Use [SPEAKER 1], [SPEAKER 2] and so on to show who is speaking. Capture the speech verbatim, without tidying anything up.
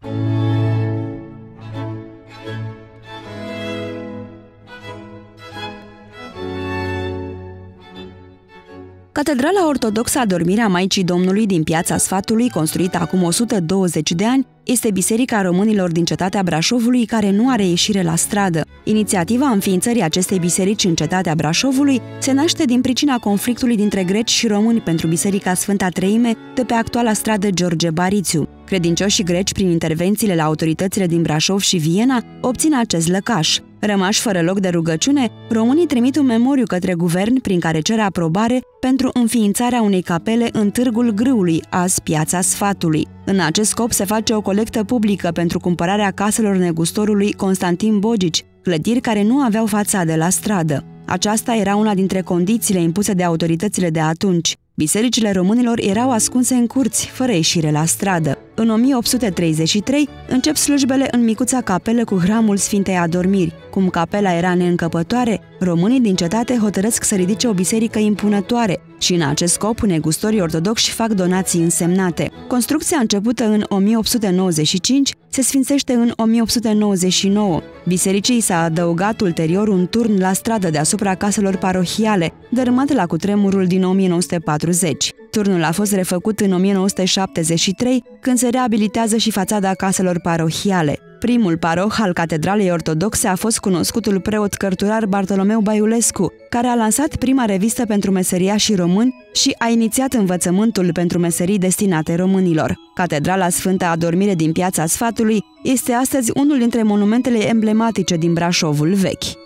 [SPEAKER 1] Catedrala ortodoxă Adormirea Maicii Domnului din Piața Sfatului, construită acum o sută douăzeci de ani, este biserica românilor din cetatea Brașovului care nu are ieșire la stradă. Inițiativa înființării acestei biserici în cetatea Brașovului se naște din pricina conflictului dintre greci și români pentru Biserica Sfânta Treime de pe actuala stradă George Barițiu. Credincioșii greci, prin intervențiile la autoritățile din Brașov și Viena, obțin acest lăcaș. Rămași fără loc de rugăciune, românii trimit un memoriu către guvern prin care cere aprobare pentru înființarea unei capele în Târgul Grâului, azi Piața Sfatului. În acest scop se face o colectă publică pentru cumpărarea caselor negustorului Constantin Bogici, clădiri care nu aveau fațade la stradă. Aceasta era una dintre condițiile impuse de autoritățile de atunci. Bisericile românilor erau ascunse în curți, fără ieșire la stradă. În o mie opt sute treizeci și trei încep slujbele în micuța capelă cu hramul Sfintei Adormiri. Cum capela era neîncăpătoare, românii din cetate hotărăsc să ridice o biserică impunătoare și în acest scop negustorii ortodoxi fac donații însemnate. Construcția începută în o mie opt sute nouăzeci și cinci se sfințește în o mie opt sute nouăzeci și nouă. Bisericii s-a adăugat ulterior un turn la stradă deasupra caselor parohiale, dărâmat la cutremurul din o mie nouă sute patruzeci. Turnul a fost refăcut în o mie nouă sute șaptezeci și trei, când se reabilitează și fațada caselor parohiale. Primul paroh al Catedralei Ortodoxe a fost cunoscutul preot cărturar Bartolomeu Baiulescu, care a lansat prima revistă pentru meseriașii români și a inițiat învățământul pentru meserii destinate românilor. Catedrala Sfânta Adormire din Piața Sfatului este astăzi unul dintre monumentele emblematice din Brașovul vechi.